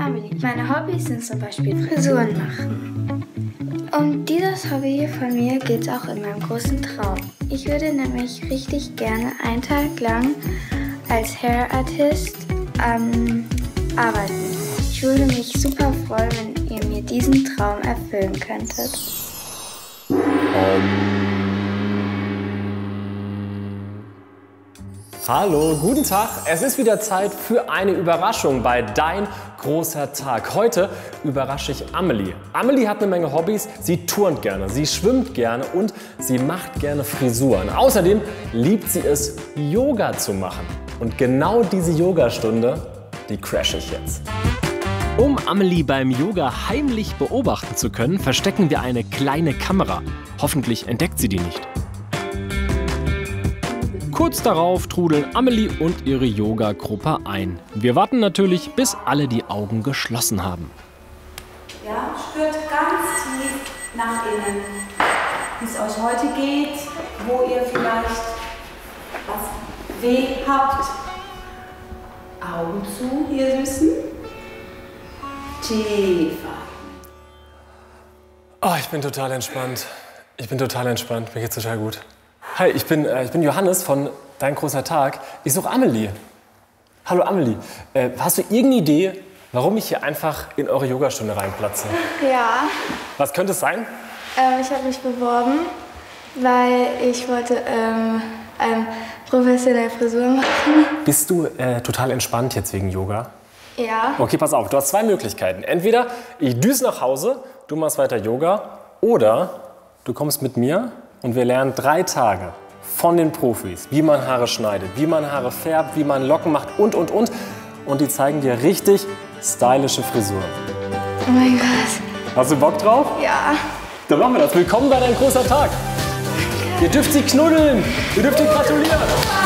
Amelie. Meine Hobbys sind zum Beispiel Frisuren machen. Um dieses Hobby von mir geht es auch in meinem großen Traum. Ich würde nämlich richtig gerne einen Tag lang als Hair Artist arbeiten. Ich würde mich super freuen, wenn ihr mir diesen Traum erfüllen könntet. Hallo, guten Tag. Es ist wieder Zeit für eine Überraschung bei Dein großer Tag. Heute überrasche ich Amelie. Amelie hat eine Menge Hobbys. Sie turnt gerne, sie schwimmt gerne und sie macht gerne Frisuren. Außerdem liebt sie es, Yoga zu machen. Und genau diese Yogastunde, die crashe ich jetzt. Um Amelie beim Yoga heimlich beobachten zu können, verstecken wir eine kleine Kamera. Hoffentlich entdeckt sie die nicht. Kurz darauf trudeln Amelie und ihre Yoga-Gruppe ein. Wir warten natürlich, bis alle die Augen geschlossen haben. Ja, spürt ganz tief nach innen, wie es euch heute geht, wo ihr vielleicht was weh habt. Augen zu, ihr Süßen. Tiefer. Oh, ich bin total entspannt. Mir geht's total gut. Hi, ich bin Johannes von Dein großer Tag. Ich suche Amelie. Hallo Amelie, hast du irgendeine Idee, warum ich hier einfach in eure Yogastunde reinplatze? Ja, Was könnte es sein? ich habe mich beworben, weil ich wollte professionelle Frisur machen. Bist du total entspannt jetzt wegen Yoga? Ja. Okay, pass auf, du hast zwei Möglichkeiten. Entweder ich düse nach Hause, du machst weiter Yoga, oder du kommst mit mir und wir lernen 3 Tage von den Profis, wie man Haare schneidet, wie man Haare färbt, wie man Locken macht und. Und die zeigen dir richtig stylische Frisuren. Oh mein Gott. Hast du Bock drauf? Ja. Dann machen wir das. Willkommen bei Dein großer Tag. Ihr dürft sie knuddeln. Ihr dürft ihr gratulieren.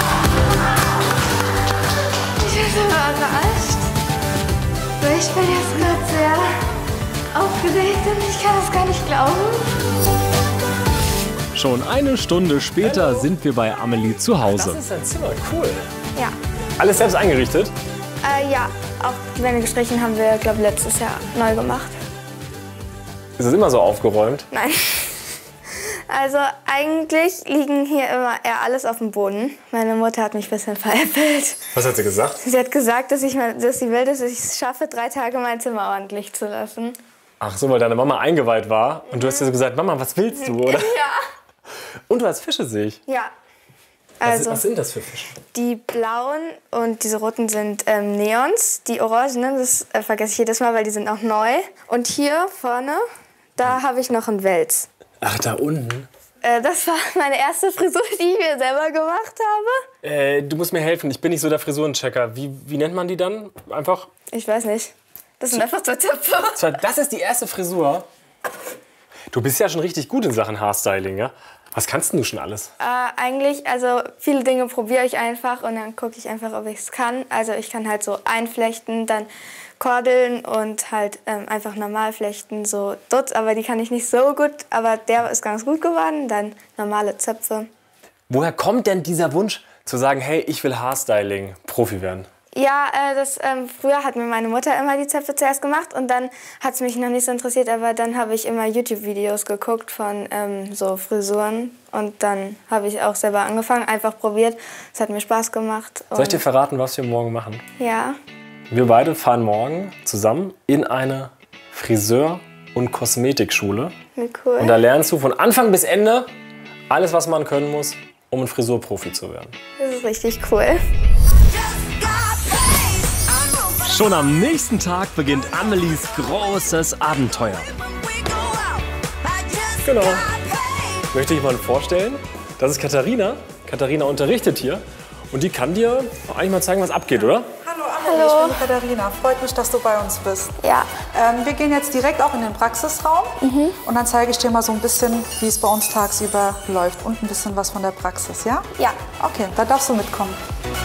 Ich bin so überrascht. Weil ich bin jetzt gerade sehr aufgeregt und ich kann das gar nicht glauben. Schon eine Stunde später sind wir bei Amelie zu Hause. Das ist ein Zimmer, cool. Ja. Alles selbst eingerichtet? Ja, auch die Wände gestrichen haben wir, glaube ich, letztes Jahr neu gemacht. Ist es immer so aufgeräumt? Nein. Also eigentlich liegen hier immer eher alles auf dem Boden. Meine Mutter hat mich ein bisschen veräppelt. Was hat sie gesagt? Sie hat gesagt, dass sie will, dass ich es schaffe, 3 Tage mein Zimmer ordentlich zu lassen. Ach so, weil deine Mama eingeweiht war und du hast dir so gesagt, Mama, was willst du, oder? Ja. Und du hast Fische, sehe ich. Ja. Also, Was sind das für Fische? die blauen und diese roten sind Neons. Die orangenen, das vergesse ich jedes Mal, weil die sind auch neu. Und hier vorne, da habe ich noch einen Wels. Ach, da unten? Das war meine erste Frisur, die ich mir selber gemacht habe. Du musst mir helfen, ich bin nicht so der Frisurenchecker. Wie nennt man die dann? Einfach? Ich weiß nicht. Das sind einfach 2 Zöpfe. Das ist die erste Frisur? Du bist ja schon richtig gut in Sachen Haarstyling, ja? Was kannst denn du schon alles? Eigentlich, also viele Dinge probiere ich einfach und dann gucke ich einfach, ob ich es kann. Also ich kann halt so einflechten, dann kordeln und halt einfach normal flechten, so Dutz, aber die kann ich nicht so gut. Aber der ist ganz gut geworden, dann normale Zöpfe. Woher kommt denn dieser Wunsch zu sagen, hey, ich will Haarstyling-Profi werden? Ja, früher hat mir meine Mutter immer die Zöpfe zuerst gemacht und dann hat es mich noch nicht so interessiert, aber dann habe ich immer YouTube-Videos geguckt von so Frisuren und dann habe ich auch selber angefangen, einfach probiert. Es hat mir Spaß gemacht. Soll ich dir verraten, was wir morgen machen? Ja. Wir beide fahren morgen zusammen in eine Friseur- und Kosmetikschule. Wie cool. Und da lernst du von Anfang bis Ende alles, was man können muss, um ein Frisurprofi zu werden. Das ist richtig cool. Schon am nächsten Tag beginnt Amelies großes Abenteuer. Genau. Möchte ich jemanden vorstellen? Das ist Katharina. Katharina unterrichtet hier und die kann dir eigentlich mal zeigen, was abgeht, oder? Hallo Amelie, ich bin die Katharina. Freut mich, dass du bei uns bist. Ja. Wir gehen jetzt direkt auch in den Praxisraum und dann zeige ich dir mal so ein bisschen, wie es bei uns tagsüber läuft und ein bisschen was von der Praxis, ja? Ja. Okay, da darfst du mitkommen.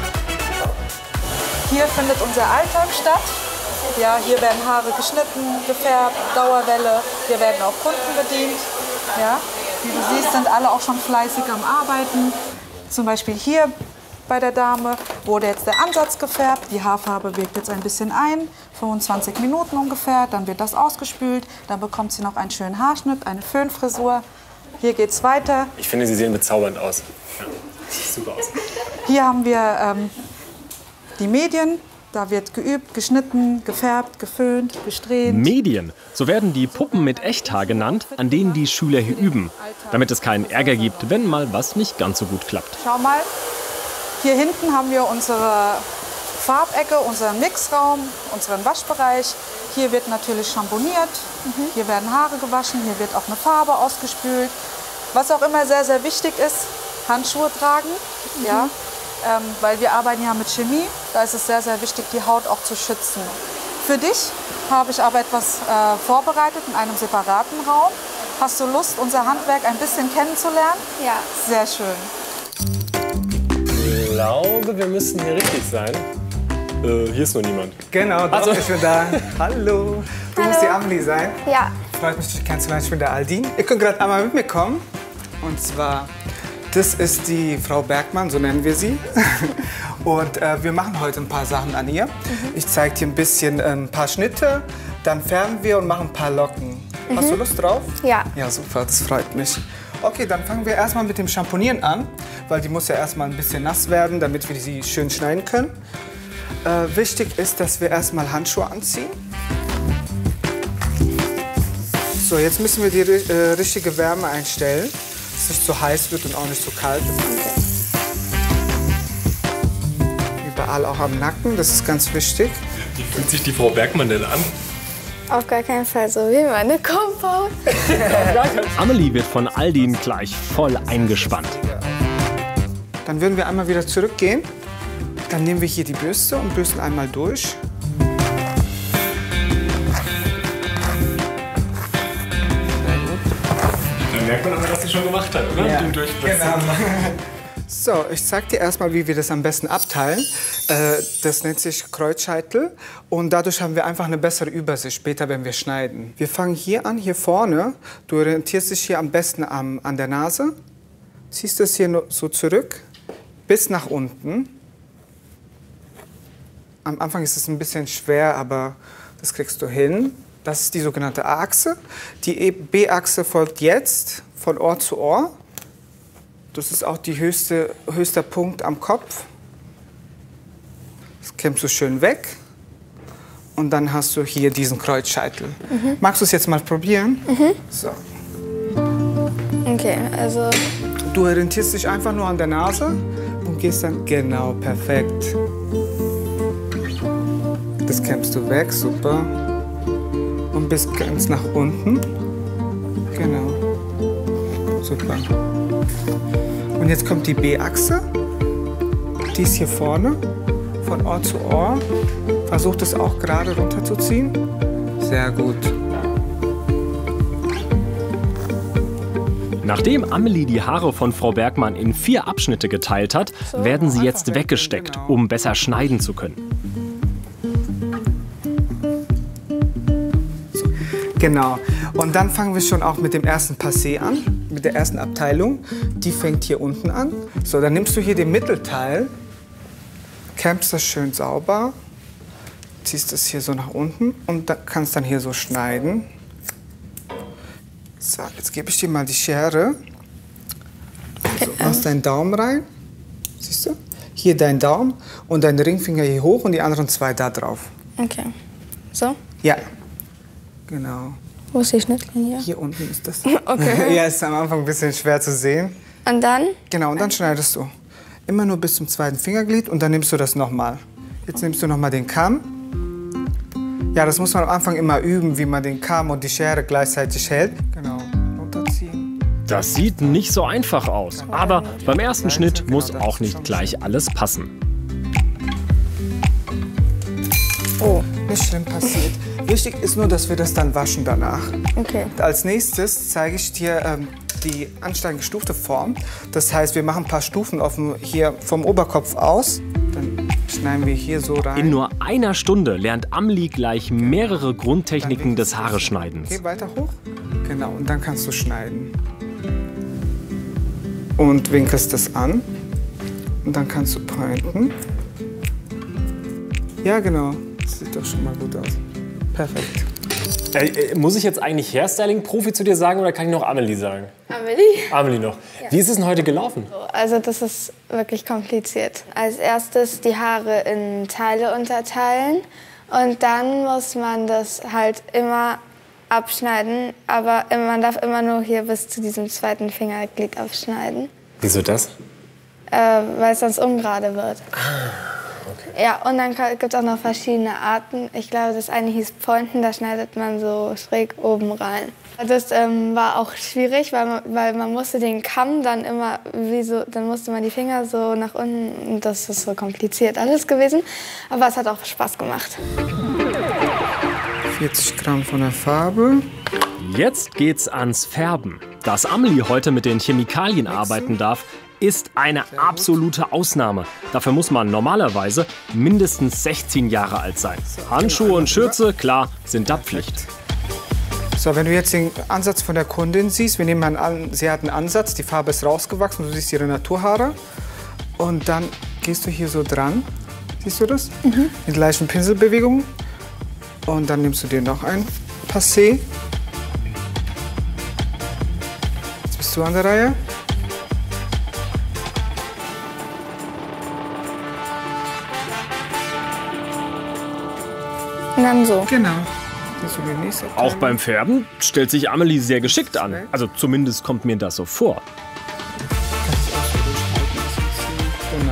Hier findet unser Alltag statt. Ja, hier werden Haare geschnitten, gefärbt, Dauerwelle. Hier werden auch Kunden bedient. Ja, wie du siehst, sind alle auch schon fleißig am Arbeiten. Zum Beispiel hier bei der Dame, wurde jetzt der Ansatz gefärbt. Die Haarfarbe wirkt jetzt ein bisschen ein, 25 Minuten ungefähr. Dann wird das ausgespült. Dann bekommt sie noch einen schönen Haarschnitt, eine Föhnfrisur. Hier geht's weiter. Ich finde, Sie sehen bezaubernd aus. Ja, sieht super aus. Hier haben wir die Medien. Da wird geübt, geschnitten, gefärbt, geföhnt, gesträhnt. Medien, so werden die Puppen mit Echthaar genannt, an denen die Schüler hier üben. Damit es keinen Ärger gibt, wenn mal was nicht ganz so gut klappt. Schau mal, hier hinten haben wir unsere Farbecke, unseren Mixraum, unseren Waschbereich. Hier wird natürlich schamponiert, hier werden Haare gewaschen, hier wird auch eine Farbe ausgespült. Was auch immer sehr, sehr wichtig ist, Handschuhe tragen. Ja. Weil wir arbeiten ja mit Chemie, da ist es sehr, sehr wichtig, die Haut auch zu schützen. Für dich habe ich aber etwas vorbereitet in einem separaten Raum. Hast du Lust, unser Handwerk ein bisschen kennenzulernen? Ja. Sehr schön. Ich glaube, wir müssen hier richtig sein. Hier ist nur niemand. Genau, doch, ich bin da. Hallo. Du musst die Amelie sein. Ja. Freut mich, dich kennenzulernen. Ich bin der Aldin. Ihr könnt gerade einmal mit mir kommen. Und zwar, das ist die Frau Bergmann, so nennen wir sie. Und wir machen heute ein paar Sachen an ihr. Ich zeige dir ein bisschen ein paar Schnitte, dann färben wir und machen ein paar Locken. Hast du Lust drauf? Ja. Ja, super, das freut mich. Okay, dann fangen wir erstmal mit dem Schamponieren an, weil die muss ja erstmal ein bisschen nass werden, damit wir sie schön schneiden können. Wichtig ist, dass wir erstmal Handschuhe anziehen. So, jetzt müssen wir die richtige Wärme einstellen, dass es nicht zu heiß wird und auch nicht zu kalt. Überall auch am Nacken, das ist ganz wichtig. Wie fühlt sich die Frau Bergmann denn an? Auf gar keinen Fall so wie meine Compound. Amelie wird von Aldin gleich voll eingespannt. Dann würden wir einmal wieder zurückgehen. Dann nehmen wir hier die Bürste und bürsten einmal durch. Dann merkt man aber, dass sie schon gemacht hat, oder? Ja, Den Durchbürsten. genau. So, ich zeig dir erstmal, wie wir das am besten abteilen. Das nennt sich Kreuzscheitel und dadurch haben wir einfach eine bessere Übersicht später, wenn wir schneiden. Wir fangen hier an, hier vorne. Du orientierst dich hier am besten an der Nase. Ziehst das hier so zurück bis nach unten. Am Anfang ist es ein bisschen schwer, aber das kriegst du hin. Das ist die sogenannte A-Achse. Die B-Achse folgt jetzt von Ohr zu Ohr. Das ist auch der höchste Punkt am Kopf. Das kämmst du schön weg. Und dann hast du hier diesen Kreuzscheitel. Magst du es jetzt mal probieren? So. Okay, also Du orientierst dich einfach nur an der Nase und gehst dann genau perfekt. Das kämmst du weg, super. Und bis ganz nach unten. Genau. Super. Und jetzt kommt die B-Achse. Die ist hier vorne, von Ohr zu Ohr. Versuch das auch gerade runterzuziehen. Sehr gut. Nachdem Amelie die Haare von Frau Bergmann in 4 Abschnitte geteilt hat, werden sie jetzt weggesteckt, um besser schneiden zu können. Genau. Und dann fangen wir schon auch mit dem ersten Passé an, mit der ersten Abteilung. Die fängt hier unten an. So, dann nimmst du hier den Mittelteil, kämmst das schön sauber, ziehst das hier so nach unten und kannst dann hier so schneiden. So, jetzt gebe ich dir mal die Schere. So, machst deinen Daumen rein. Siehst du? Hier dein Daumen und dein Ringfinger hier hoch und die anderen 2 da drauf. okay. So? Ja. Genau. Wo ist die Schnittlinie? Hier unten ist das. Okay. Ja, ist am Anfang ein bisschen schwer zu sehen. Und dann? Genau, und dann schneidest du. Immer nur bis zum 2. Fingerglied und dann nimmst du das nochmal. Jetzt nimmst du nochmal den Kamm. Ja, das muss man am Anfang immer üben, wie man den Kamm und die Schere gleichzeitig hält. Genau, runterziehen. Das sieht nicht so einfach aus, aber beim ersten Schnitt muss auch nicht gleich alles passen. Oh, nicht schlimm passiert. Wichtig ist nur, dass wir das dann waschen danach. Okay. Als nächstes zeige ich dir die ansteigend gestufte Form. Das heißt, wir machen ein paar Stufen hier vom Oberkopf aus. Dann schneiden wir hier so rein. In nur einer Stunde lernt Amelie gleich mehrere Grundtechniken des Haareschneidens. Geh weiter hoch. Genau, und dann kannst du schneiden. Und winkelst das an. Und dann kannst du pointen. Ja, genau. Das sieht doch schon mal gut aus. Perfekt. Muss ich jetzt eigentlich Hairstyling-Profi zu dir sagen oder kann ich noch Amelie sagen? Amelie? Amelie noch. Ja. Wie ist es denn heute gelaufen? Also das ist wirklich kompliziert. Als erstes die Haare in Teile unterteilen und dann muss man das halt immer abschneiden, aber man darf immer nur hier bis zu diesem zweiten Fingerglied abschneiden. Wieso das? Weil es sonst ungerade wird. Okay. Ja, und dann gibt es auch noch verschiedene Arten. Ich glaube, das eine hieß Pointen, da schneidet man so schräg oben rein. Das war auch schwierig, weil man musste den Kamm dann immer, dann musste man die Finger so nach unten. Und das ist so kompliziert alles gewesen, aber es hat auch Spaß gemacht. 40 Gramm von der Farbe. Jetzt geht's ans Färben. Dass Amelie heute mit den Chemikalien arbeiten darf, ist eine absolute Ausnahme. Dafür muss man normalerweise mindestens 16 Jahre alt sein. Handschuhe und Schürze, klar, sind da Pflicht. So, wenn du jetzt den Ansatz von der Kundin siehst, wir nehmen mal an, sie hat einen Ansatz, die Farbe ist rausgewachsen, du siehst ihre Naturhaare. Und dann gehst du hier so dran, siehst du das? Mit gleichen Pinselbewegungen. Und dann nimmst du dir noch ein Passé. Jetzt bist du an der Reihe. Und dann so. Genau. Die nächste Auch beim Färben stellt sich Amelie sehr geschickt an. Also zumindest kommt mir das so vor. Genau.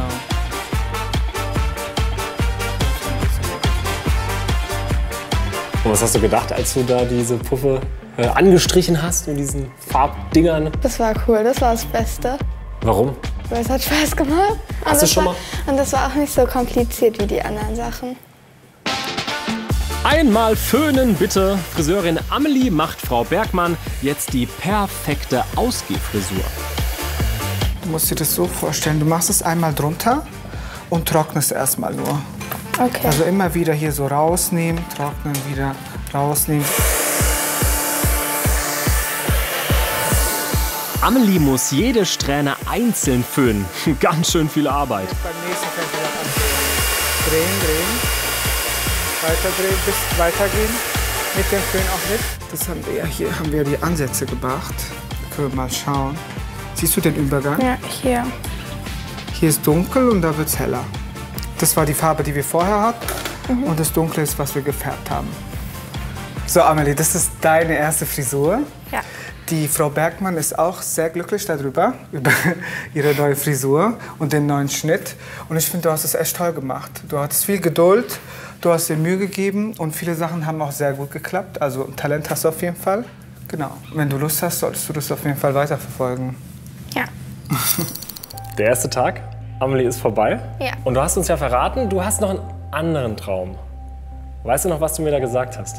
Und was hast du gedacht, als du da diese Puffe angestrichen hast mit diesen Farbdingern? Das war cool, das war das Beste. Warum? Weil es hat Spaß gemacht. Hast du schon mal? Und das war auch nicht so kompliziert wie die anderen Sachen. Einmal föhnen, bitte. Friseurin Amelie macht Frau Bergmann jetzt die perfekte Ausgehfrisur. Du musst dir das so vorstellen, du machst es einmal drunter und trocknest erstmal nur. Okay. Also immer wieder hier so rausnehmen, trocknen, wieder rausnehmen. Amelie muss jede Strähne einzeln föhnen. Ganz schön viel Arbeit. Beim nächsten fängt du an. Drehen. Weiterdrehen, bis weitergehen. Mit dem Föhn auch mit. Das haben wir ja, hier haben wir die Ansätze gemacht. Können wir mal schauen. Siehst du den Übergang? Ja, hier. Hier ist dunkel und da wird es heller. Das war die Farbe, die wir vorher hatten. Und das Dunkle ist, was wir gefärbt haben. So, Amelie, das ist deine erste Frisur. Ja. Die Frau Bergmann ist auch sehr glücklich darüber, über ihre neue Frisur und den neuen Schnitt. Und ich finde, du hast es echt toll gemacht. Du hattest viel Geduld, du hast dir Mühe gegeben und viele Sachen haben auch sehr gut geklappt. Also Talent hast du auf jeden Fall. Genau. Wenn du Lust hast, solltest du das auf jeden Fall weiterverfolgen. Ja. Der erste Tag, Amelie, ist vorbei. Ja. Und du hast uns ja verraten, du hast noch einen anderen Traum. Weißt du noch, was du mir da gesagt hast?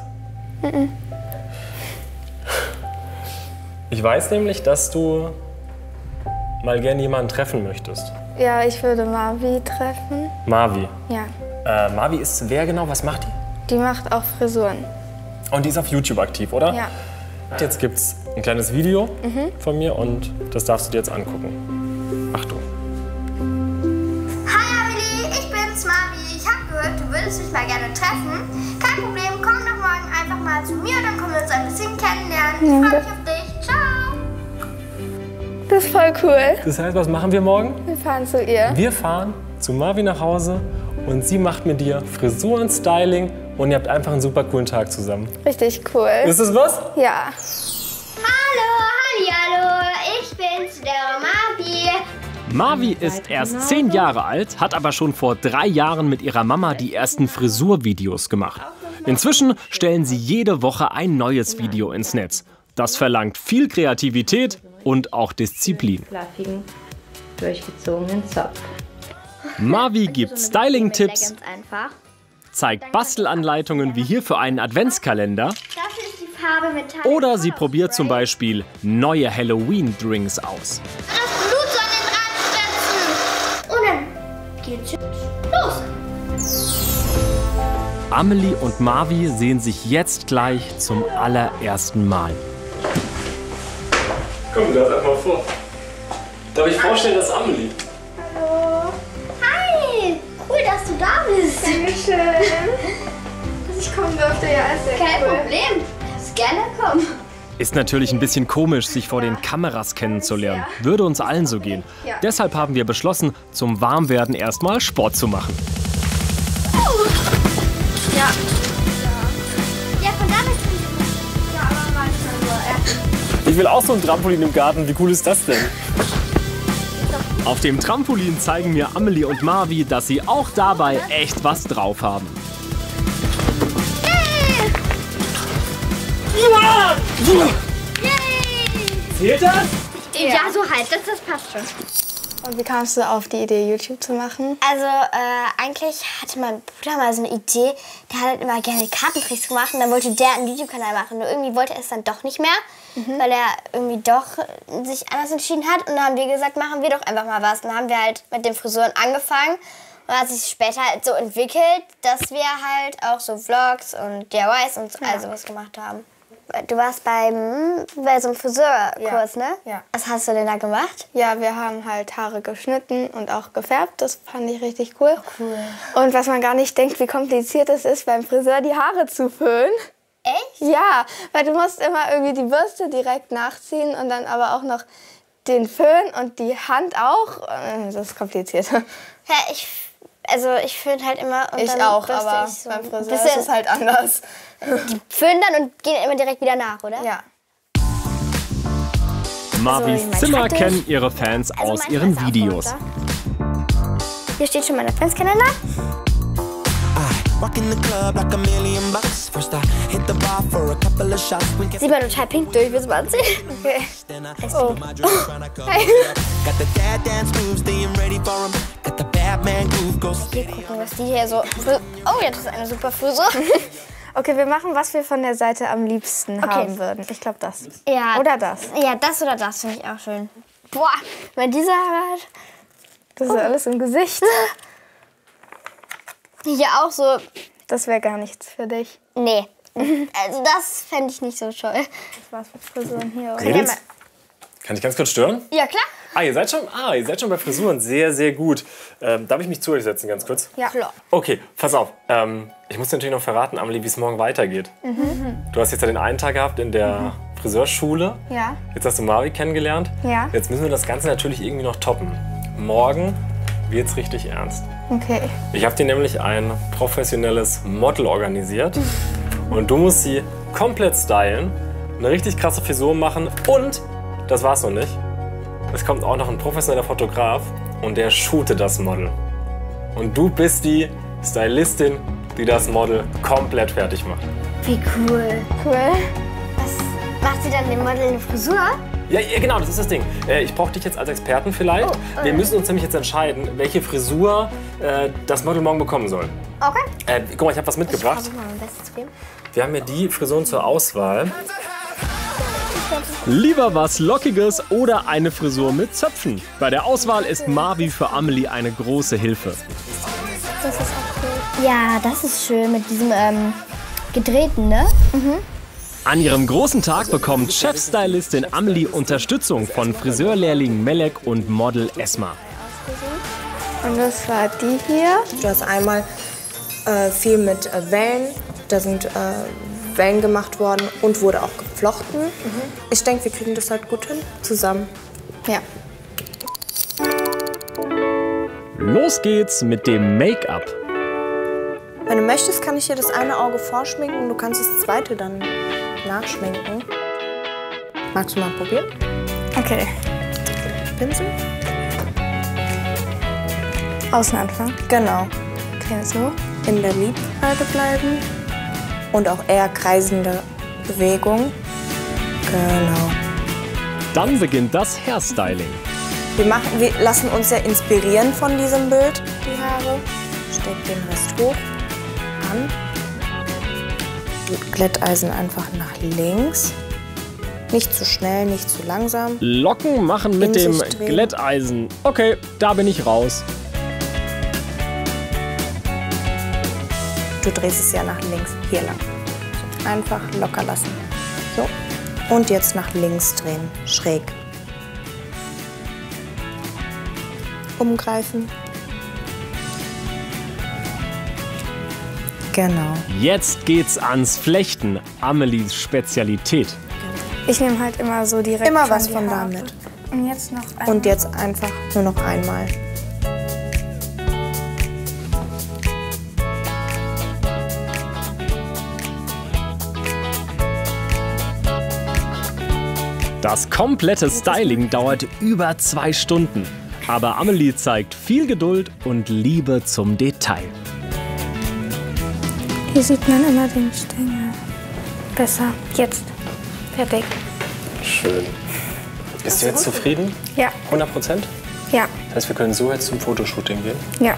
Ich weiß nämlich, dass du mal gerne jemanden treffen möchtest. Ja, ich würde Marvi treffen. Marvi. Ja. Marvi ist wer genau? Was macht die? Die macht auch Frisuren. Und die ist auf YouTube aktiv, oder? Ja. Jetzt gibt's ein kleines Video von mir und das darfst du dir jetzt angucken. Achtung. Hi Amelie, ich bin's Marvi. Ich hab gehört, du würdest mich mal gerne treffen. Kein Problem, komm doch morgen einfach mal zu mir, dann können wir uns ein bisschen kennenlernen. Ich freue mich auf dich. Ciao. Das ist voll cool. Das heißt, was machen wir morgen? Wir fahren zu ihr. Wir fahren zu Marvi nach Hause und sie macht mit dir Frisur und Styling und ihr habt einfach einen super coolen Tag zusammen. Richtig cool. Ist das was? Ja. Hallo, ich bin's, der Marvi. Marvi ist erst 10 Jahre alt, hat aber schon vor 3 Jahren mit ihrer Mama die ersten Frisurvideos gemacht. Inzwischen stellen sie jede Woche ein neues Video ins Netz. Das verlangt viel Kreativität und auch Disziplin. Fluffigen, durchgezogenen Zopf. Marvi gibt Styling-Tipps, Ganz einfach. zeigt Bastelanleitungen wie hier für einen Adventskalender Das ist die Farbe mit Teil. oder sie probiert zum Beispiel neue Halloween-Drinks aus. Das Blut soll den dran spritzen. Und dann geht's los. Amelie und Marvi sehen sich jetzt gleich zum allerersten Mal. Komm, du darfst einfach mal vor. Darf ich vorstellen, das ist Amelie? Hallo. ich kommen durfte, ja, ist sehr Kein cool. Problem. Du darfst gerne kommen. Ist natürlich ein bisschen komisch, sich vor den Kameras kennenzulernen. Würde uns allen so gehen. Deshalb haben wir beschlossen, zum Warmwerden erstmal Sport zu machen. Ja. Ja, von da bist du. Ja, aber manchmal nur. Ich will auch so ein Trampolin im Garten. Wie cool ist das denn? Auf dem Trampolin zeigen mir Amelie und Marvi, dass sie auch dabei echt was drauf haben. Zählt das? Ja, so halb, das passt schon. Und wie kamst du auf die Idee, YouTube zu machen? Also eigentlich hatte mein Bruder mal so eine Idee, der hat halt immer gerne Kartentricks gemacht und dann wollte der einen YouTube-Kanal machen. Nur irgendwie wollte er es dann doch nicht mehr, weil er irgendwie doch sich anders entschieden hat. Und dann haben wir gesagt, machen wir doch einfach mal was. Dann haben wir halt mit den Frisuren angefangen und hat sich später halt so entwickelt, dass wir halt auch so Vlogs und DIYs und all sowas gemacht haben. Du warst bei so einem Friseurkurs, ne? Ja. Was hast du denn da gemacht? Ja, wir haben halt Haare geschnitten und auch gefärbt. Das fand ich richtig cool. Cool. Und was man gar nicht denkt, wie kompliziert es ist, beim Friseur die Haare zu föhnen. Echt? Ja, weil du musst immer irgendwie die Bürste direkt nachziehen und dann aber auch noch den Föhn und die Hand auch. Das ist kompliziert. Ja, ich föhne halt immer und Ich dann auch, bürste aber ich so beim ein Friseur bisschen- ist es halt anders. Die föhnen dann und gehen immer direkt wieder nach, oder? Ja. Marvis mein Zimmer Schreibtisch. kennen ihre Fans aus manchmal ihren ist er auch Videos. runter. Hier steht schon mein Adventskalender. Rocking the club like a million bucks. First I hit the bar for a couple of shots. Sieht man total pink durch, willst du mal anziehen? Okay. Then I oh. my drink, tryna cover it up. Got the dad dance moves, staying ready for 'em. Got the Batman groove, go Hier gucken, was die hier so... Oh, ja, das ist eine super Frisur. Okay, wir machen, was wir von der Seite am liebsten haben würden. Ich glaube das. Ja. Oder das. Ja, das oder das finde ich auch schön. Boah, weil dieser Haare... Das ist alles im Gesicht. Hier auch so... Das wäre gar nichts für dich. Nee. Also das fände ich nicht so toll. Das war's mit Frisuren hier. Oder? Mädels? Kann ich ganz kurz stören? Ja, klar. Ihr seid schon bei Frisuren. Sehr, sehr gut. Darf ich mich zu euch setzen, ganz kurz? Ja. Klar. Okay, pass auf. Ich muss dir natürlich noch verraten, Amelie, wie es morgen weitergeht. Du hast jetzt ja den einen Tag gehabt in der Friseurschule. Ja. Jetzt hast du Marvi kennengelernt. Ja. Jetzt müssen wir das Ganze natürlich irgendwie noch toppen. Morgen wird's richtig ernst. Okay. Ich habe dir nämlich ein professionelles Model organisiert. Und du musst sie komplett stylen, eine richtig krasse Frisur machen und, das war's noch nicht, es kommt auch noch ein professioneller Fotograf und der shootet das Model. Und du bist die Stylistin, die das Model komplett fertig macht. Wie cool. Cool. Was macht sie dann dem Model eine Frisur? Ja, genau, das ist das Ding. Ich brauche dich jetzt als Experten vielleicht. Wir müssen uns nämlich jetzt entscheiden, welche Frisur das Model morgen bekommen soll. Okay. Guck mal, ich habe was mitgebracht. Versuch mal mein Bestes zu geben. Wir haben hier die Frisuren zur Auswahl. Lieber was Lockiges oder eine Frisur mit Zöpfen. Bei der Auswahl ist Marvi für Amelie eine große Hilfe. Das ist auch cool. Ja, das ist schön mit diesem gedrehten, ne? An ihrem großen Tag bekommt Chefstylistin Amelie Unterstützung von Friseurlehrling Melek und Model Esma. Und das war die hier. Du hast einmal viel mit Wellen. Da sind Wellen gemacht worden und wurde auch geflochten. Ich denke, wir kriegen das halt gut hin, zusammen. Ja. Los geht's mit dem Make-up. Wenn du möchtest, kann ich dir das eine Auge vorschminken und du kannst das zweite dann nachschminken. Magst du mal probieren? Okay. Pinsel? Außen anfangen. Genau. Okay, so. In der Lidfalte bleiben und auch eher kreisende Bewegung. Genau. Dann beginnt das Hairstyling. Wir lassen uns ja inspirieren von diesem Bild, die Haare. Steck den Rest hoch, an. Glätteisen einfach nach links. Nicht zu schnell, nicht zu langsam. Locken machen mit In dem sich drehen. Glätteisen. Okay, da bin ich raus. Du drehst es ja nach links, hier lang. Einfach locker lassen. So. Und jetzt nach links drehen, schräg. Umgreifen. Genau. Jetzt geht's ans Flechten, Amelies Spezialität. Ich nehme halt immer so direkt Immer was die von da Haare. mit. Und jetzt noch einmal. Und jetzt einfach nur noch einmal. Das komplette Styling dauert über 2 Stunden. Aber Amelie zeigt viel Geduld und Liebe zum Detail. Hier sieht man immer den Stängel. Besser. Jetzt. Fertig. Schön. Bist du jetzt zufrieden? Ja. 100%? Ja. Das heißt, wir können so jetzt zum Fotoshooting gehen? Ja.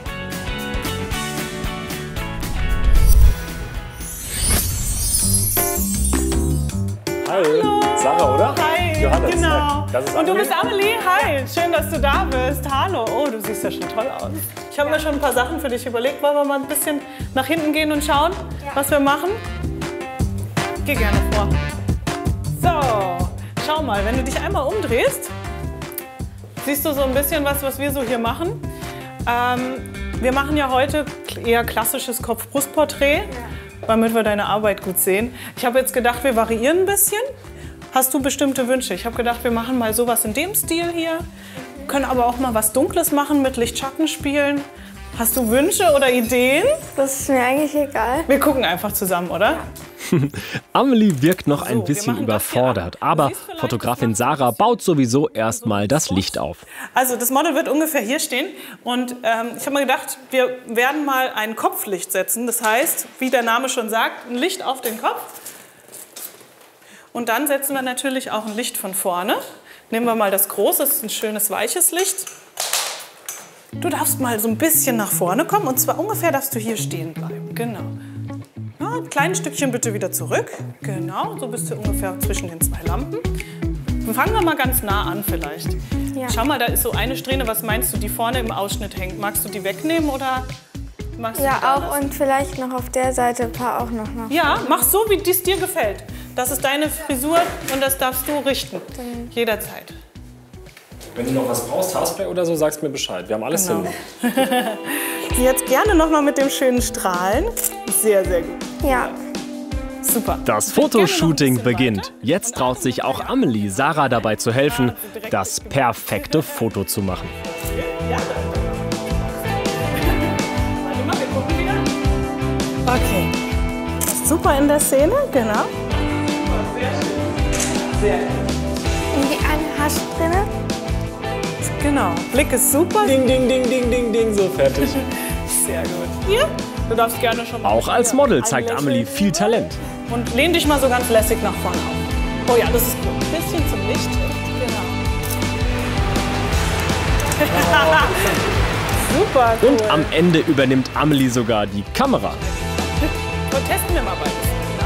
Hi. Sarah, oder? Hi, Johannes. genau. Hi. Das ist Und du Amelie. bist Amelie? Hi, schön, dass du da bist. Hallo. Oh, du siehst ja schon toll aus. Ich habe mir schon ein paar Sachen für dich überlegt. Wollen wir mal ein bisschen nach hinten gehen und schauen, was wir machen? Geh gerne vor. So, schau mal, wenn du dich einmal umdrehst, siehst du so ein bisschen was wir so hier machen. Wir machen ja heute eher klassisches Kopf-Brust-Porträt, damit wir deine Arbeit gut sehen. Ich habe jetzt gedacht, wir variieren ein bisschen. Hast du bestimmte Wünsche? Ich habe gedacht, wir machen mal sowas in dem Stil hier. Können aber auch mal was Dunkles machen, mit Licht-Schatten spielen. Hast du Wünsche oder Ideen? Das ist mir eigentlich egal. Wir gucken einfach zusammen, oder? Amelie wirkt noch ein wir bisschen machen das hier überfordert, ab. aber Du siehst vielleicht, Fotografin Sarah baut sowieso erstmal das Licht auf. Also das Model wird ungefähr hier stehen und ich habe mir gedacht, wir werden mal ein Kopflicht setzen. Das heißt, wie der Name schon sagt, ein Licht auf den Kopf. Und dann setzen wir natürlich auch ein Licht von vorne. Nehmen wir mal das große, das ist ein schönes weiches Licht. Du darfst mal so ein bisschen nach vorne kommen und zwar ungefähr darfst du hier stehen bleiben. Genau. Ja, ein kleines Stückchen bitte wieder zurück. Genau, so bist du ungefähr zwischen den 2 Lampen. Fangen wir mal ganz nah an vielleicht. Ja. Schau mal, da ist so eine Strähne, was meinst du, die vorne im Ausschnitt hängt. Magst du die wegnehmen oder magst du die da Ja, auch lassen? und vielleicht noch auf der Seite ein paar auch noch nach. Ja, mach so, wie es dir gefällt. Das ist deine Frisur und das darfst du richten. Jederzeit. Wenn du noch was brauchst, Haarspray oder so, sagst mir Bescheid. Wir haben alles Genau. hin. Jetzt gerne noch mal mit dem schönen Strahlen. Sehr, sehr gut. Ja. Super. Das Fotoshooting beginnt. Jetzt traut sich auch Amelie, Sarah dabei zu helfen, das perfekte Foto zu machen. Warte mal, wir gucken wieder. Okay. Super in der Szene, genau. Sehr gut. Und die eine Haarsträhne. Genau. Blick ist super. Ding, ding, ding, ding, ding, ding, so fertig. Sehr gut. Hier, du darfst gerne schon mal. Auch als Model zeigt Amelie viel Talent. Und lehn dich mal so ganz lässig nach vorne auf. Oh ja, das ist gut. Ein bisschen zum Licht. Genau. Super cool. Und am Ende übernimmt Amelie sogar die Kamera. So, testen wir mal beides. Ja?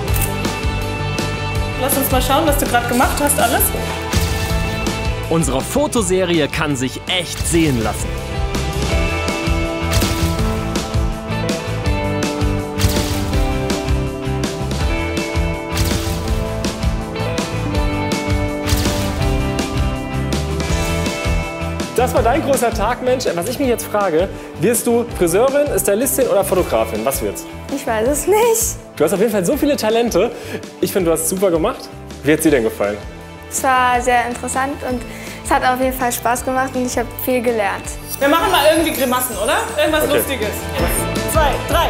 Lass uns mal schauen, was du gerade gemacht hast, alles. Unsere Fotoserie kann sich echt sehen lassen. Das war dein großer Tag, Mensch. Was ich mich jetzt frage, wirst du Friseurin, Stylistin oder Fotografin? Was wird's? Ich weiß es nicht. Du hast auf jeden Fall so viele Talente. Ich finde, du hast es super gemacht. Wie hat es dir denn gefallen? Es war sehr interessant und es hat auf jeden Fall Spaß gemacht und ich habe viel gelernt. Wir machen mal irgendwie Grimassen, oder? Irgendwas Okay. Lustiges. 1, 2, 3.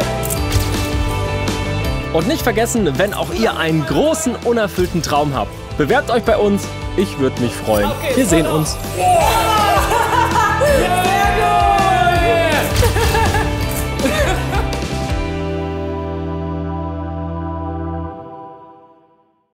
Und nicht vergessen, wenn auch ihr einen großen, unerfüllten Traum habt, bewerbt euch bei uns. Ich würde mich freuen. Okay, Wir sehen Foto. uns. Oh!